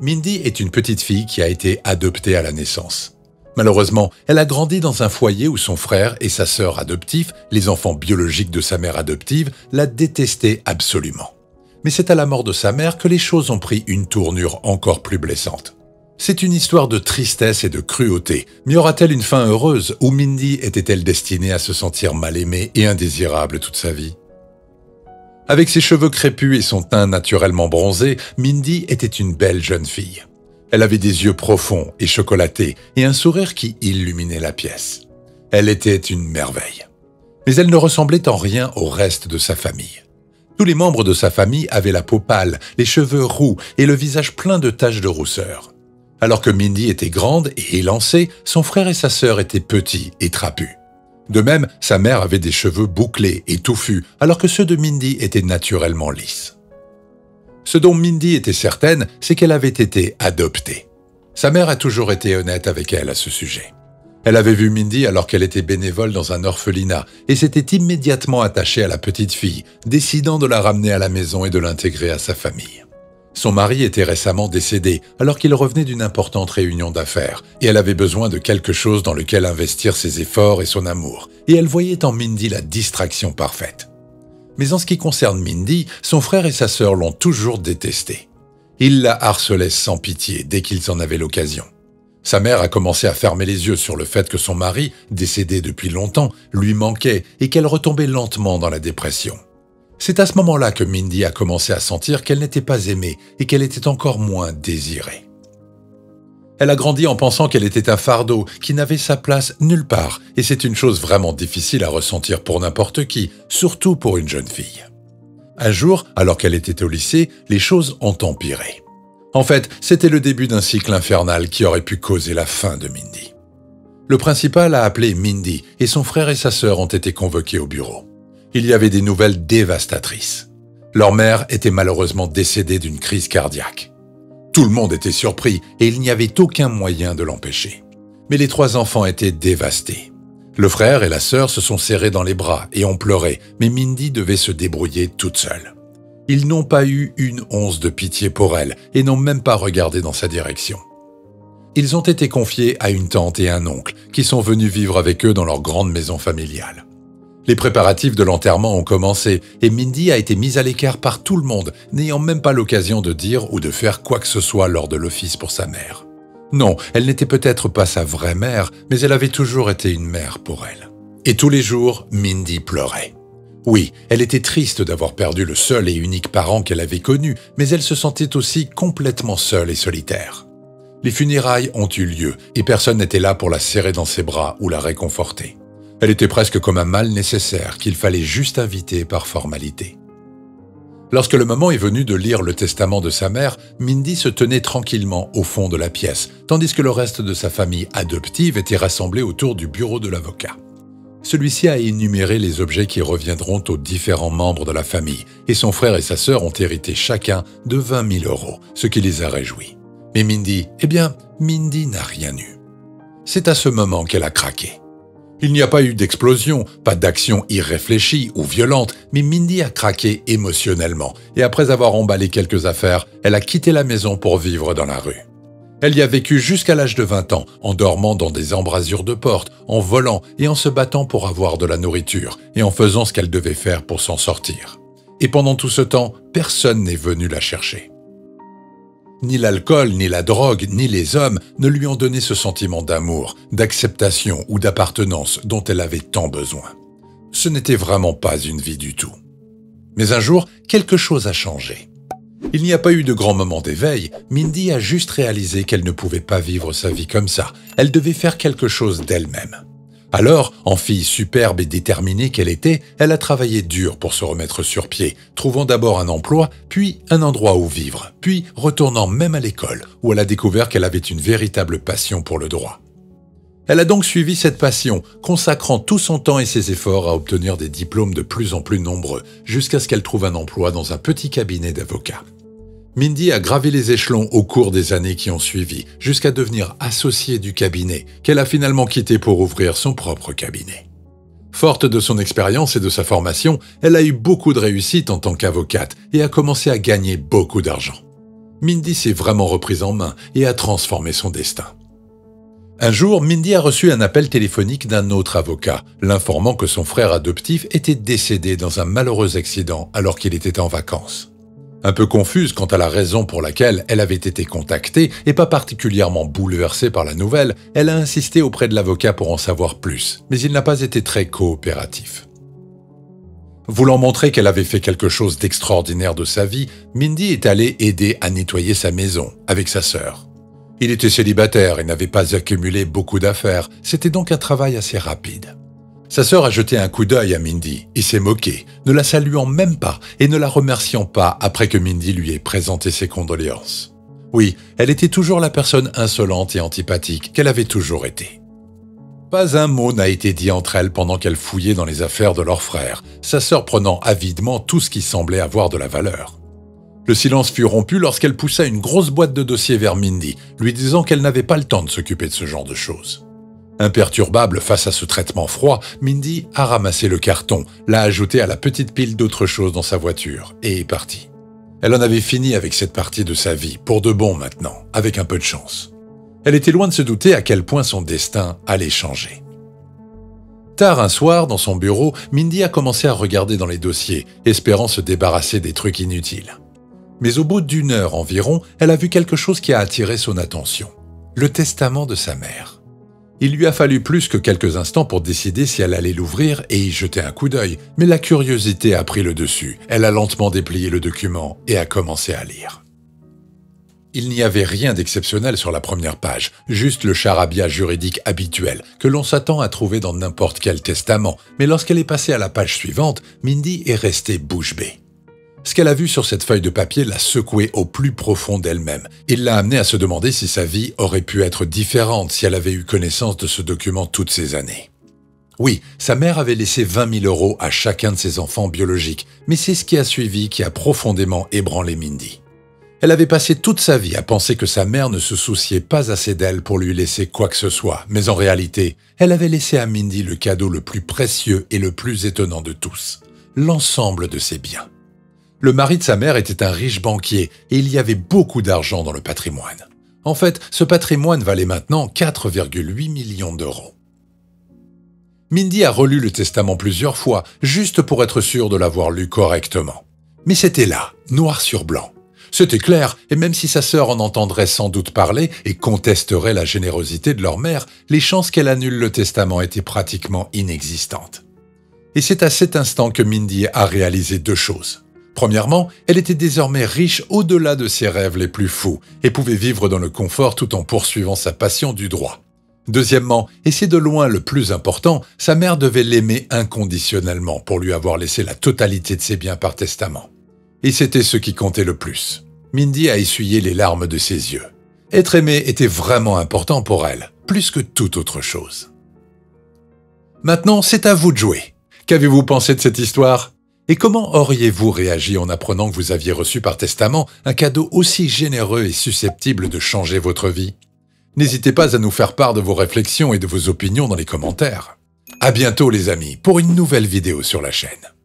Mindy est une petite fille qui a été adoptée à la naissance. Malheureusement, elle a grandi dans un foyer où son frère et sa sœur adoptifs, les enfants biologiques de sa mère adoptive, la détestaient absolument. Mais c'est à la mort de sa mère que les choses ont pris une tournure encore plus blessante. C'est une histoire de tristesse et de cruauté, mais aura-t-elle une fin heureuse ou Mindy était-elle destinée à se sentir mal aimée et indésirable toute sa vie? Avec ses cheveux crépus et son teint naturellement bronzé, Mindy était une belle jeune fille. Elle avait des yeux profonds et chocolatés et un sourire qui illuminait la pièce. Elle était une merveille. Mais elle ne ressemblait en rien au reste de sa famille. Tous les membres de sa famille avaient la peau pâle, les cheveux roux et le visage plein de taches de rousseur. Alors que Mindy était grande et élancée, son frère et sa sœur étaient petits et trapus. De même, sa mère avait des cheveux bouclés et touffus, alors que ceux de Mindy étaient naturellement lisses. Ce dont Mindy était certaine, c'est qu'elle avait été adoptée. Sa mère a toujours été honnête avec elle à ce sujet. Elle avait vu Mindy alors qu'elle était bénévole dans un orphelinat et s'était immédiatement attachée à la petite fille, décidant de la ramener à la maison et de l'intégrer à sa famille. Son mari était récemment décédé alors qu'il revenait d'une importante réunion d'affaires et elle avait besoin de quelque chose dans lequel investir ses efforts et son amour, et elle voyait en Mindy la distraction parfaite. Mais en ce qui concerne Mindy, son frère et sa sœur l'ont toujours détestée. Ils la harcelaient sans pitié dès qu'ils en avaient l'occasion. Sa mère a commencé à fermer les yeux sur le fait que son mari, décédé depuis longtemps, lui manquait et qu'elle retombait lentement dans la dépression. C'est à ce moment-là que Mindy a commencé à sentir qu'elle n'était pas aimée et qu'elle était encore moins désirée. Elle a grandi en pensant qu'elle était un fardeau qui n'avait sa place nulle part, et c'est une chose vraiment difficile à ressentir pour n'importe qui, surtout pour une jeune fille. Un jour, alors qu'elle était au lycée, les choses ont empiré. En fait, c'était le début d'un cycle infernal qui aurait pu causer la fin de Mindy. Le principal a appelé Mindy et son frère et sa sœur ont été convoqués au bureau. Il y avait des nouvelles dévastatrices. Leur mère était malheureusement décédée d'une crise cardiaque. Tout le monde était surpris et il n'y avait aucun moyen de l'empêcher. Mais les 3 enfants étaient dévastés. Le frère et la sœur se sont serrés dans les bras et ont pleuré, mais Mindy devait se débrouiller toute seule. Ils n'ont pas eu une once de pitié pour elle et n'ont même pas regardé dans sa direction. Ils ont été confiés à une tante et un oncle qui sont venus vivre avec eux dans leur grande maison familiale. Les préparatifs de l'enterrement ont commencé et Mindy a été mise à l'écart par tout le monde, n'ayant même pas l'occasion de dire ou de faire quoi que ce soit lors de l'office pour sa mère. Non, elle n'était peut-être pas sa vraie mère, mais elle avait toujours été une mère pour elle. Et tous les jours, Mindy pleurait. Oui, elle était triste d'avoir perdu le seul et unique parent qu'elle avait connu, mais elle se sentait aussi complètement seule et solitaire. Les funérailles ont eu lieu et personne n'était là pour la serrer dans ses bras ou la réconforter. Elle était presque comme un mal nécessaire qu'il fallait juste inviter par formalité. Lorsque le moment est venu de lire le testament de sa mère, Mindy se tenait tranquillement au fond de la pièce, tandis que le reste de sa famille adoptive était rassemblé autour du bureau de l'avocat. Celui-ci a énuméré les objets qui reviendront aux différents membres de la famille, et son frère et sa sœur ont hérité chacun de 20 000 €, ce qui les a réjouis. Mais Mindy, Mindy n'a rien eu. C'est à ce moment qu'elle a craqué. Il n'y a pas eu d'explosion, pas d'action irréfléchie ou violente, mais Mindy a craqué émotionnellement et après avoir emballé quelques affaires, elle a quitté la maison pour vivre dans la rue. Elle y a vécu jusqu'à l'âge de 20 ans, en dormant dans des embrasures de portes, en volant et en se battant pour avoir de la nourriture et en faisant ce qu'elle devait faire pour s'en sortir. Et pendant tout ce temps, personne n'est venu la chercher. Ni l'alcool, ni la drogue, ni les hommes ne lui ont donné ce sentiment d'amour, d'acceptation ou d'appartenance dont elle avait tant besoin. Ce n'était vraiment pas une vie du tout. Mais un jour, quelque chose a changé. Il n'y a pas eu de grand moment d'éveil, Mindy a juste réalisé qu'elle ne pouvait pas vivre sa vie comme ça. Elle devait faire quelque chose d'elle-même. Alors, en fille superbe et déterminée qu'elle était, elle a travaillé dur pour se remettre sur pied, trouvant d'abord un emploi, puis un endroit où vivre, puis retournant même à l'école, où elle a découvert qu'elle avait une véritable passion pour le droit. Elle a donc suivi cette passion, consacrant tout son temps et ses efforts à obtenir des diplômes de plus en plus nombreux, jusqu'à ce qu'elle trouve un emploi dans un petit cabinet d'avocats. Mindy a gravi les échelons au cours des années qui ont suivi, jusqu'à devenir associée du cabinet, qu'elle a finalement quitté pour ouvrir son propre cabinet. Forte de son expérience et de sa formation, elle a eu beaucoup de réussite en tant qu'avocate et a commencé à gagner beaucoup d'argent. Mindy s'est vraiment reprise en main et a transformé son destin. Un jour, Mindy a reçu un appel téléphonique d'un autre avocat, l'informant que son frère adoptif était décédé dans un malheureux accident alors qu'il était en vacances. Un peu confuse quant à la raison pour laquelle elle avait été contactée et pas particulièrement bouleversée par la nouvelle, elle a insisté auprès de l'avocat pour en savoir plus, mais il n'a pas été très coopératif. Voulant montrer qu'elle avait fait quelque chose d'extraordinaire de sa vie, Mindy est allée aider à nettoyer sa maison avec sa sœur. Il était célibataire et n'avait pas accumulé beaucoup d'affaires, c'était donc un travail assez rapide. Sa sœur a jeté un coup d'œil à Mindy et s'est moquée, ne la saluant même pas et ne la remerciant pas après que Mindy lui ait présenté ses condoléances. Oui, elle était toujours la personne insolente et antipathique qu'elle avait toujours été. Pas un mot n'a été dit entre elles pendant qu'elles fouillaient dans les affaires de leur frère, sa sœur prenant avidement tout ce qui semblait avoir de la valeur. Le silence fut rompu lorsqu'elle poussa une grosse boîte de dossiers vers Mindy, lui disant qu'elle n'avait pas le temps de s'occuper de ce genre de choses. Imperturbable face à ce traitement froid, Mindy a ramassé le carton, l'a ajouté à la petite pile d'autres choses dans sa voiture et est partie. Elle en avait fini avec cette partie de sa vie, pour de bon maintenant, avec un peu de chance. Elle était loin de se douter à quel point son destin allait changer. Tard un soir, dans son bureau, Mindy a commencé à regarder dans les dossiers, espérant se débarrasser des trucs inutiles. Mais au bout d'1 heure environ, elle a vu quelque chose qui a attiré son attention. Le testament de sa mère. Il lui a fallu plus que quelques instants pour décider si elle allait l'ouvrir et y jeter un coup d'œil, mais la curiosité a pris le dessus. Elle a lentement déplié le document et a commencé à lire. Il n'y avait rien d'exceptionnel sur la première page, juste le charabia juridique habituel que l'on s'attend à trouver dans n'importe quel testament, mais lorsqu'elle est passée à la page suivante, Mindy est restée bouche bée. Ce qu'elle a vu sur cette feuille de papier l'a secouée au plus profond d'elle-même. Il l'a amenée à se demander si sa vie aurait pu être différente si elle avait eu connaissance de ce document toutes ces années. Oui, sa mère avait laissé 20 000 € à chacun de ses enfants biologiques, mais c'est ce qui a suivi qui a profondément ébranlé Mindy. Elle avait passé toute sa vie à penser que sa mère ne se souciait pas assez d'elle pour lui laisser quoi que ce soit, mais en réalité, elle avait laissé à Mindy le cadeau le plus précieux et le plus étonnant de tous, l'ensemble de ses biens. Le mari de sa mère était un riche banquier et il y avait beaucoup d'argent dans le patrimoine. En fait, ce patrimoine valait maintenant 4,8 millions d'euros. Mindy a relu le testament plusieurs fois, juste pour être sûre de l'avoir lu correctement. Mais c'était là, noir sur blanc. C'était clair, et même si sa sœur en entendrait sans doute parler et contesterait la générosité de leur mère, les chances qu'elle annule le testament étaient pratiquement inexistantes. Et c'est à cet instant que Mindy a réalisé 2 choses. Premièrement, elle était désormais riche au-delà de ses rêves les plus fous et pouvait vivre dans le confort tout en poursuivant sa passion du droit. Deuxièmement, et c'est de loin le plus important, sa mère devait l'aimer inconditionnellement pour lui avoir laissé la totalité de ses biens par testament. Et c'était ce qui comptait le plus. Mindy a essuyé les larmes de ses yeux. Être aimée était vraiment important pour elle, plus que toute autre chose. Maintenant, c'est à vous de jouer. Qu'avez-vous pensé de cette histoire ? Et comment auriez-vous réagi en apprenant que vous aviez reçu par testament un cadeau aussi généreux et susceptible de changer votre vie ? N'hésitez pas à nous faire part de vos réflexions et de vos opinions dans les commentaires. À bientôt les amis pour une nouvelle vidéo sur la chaîne.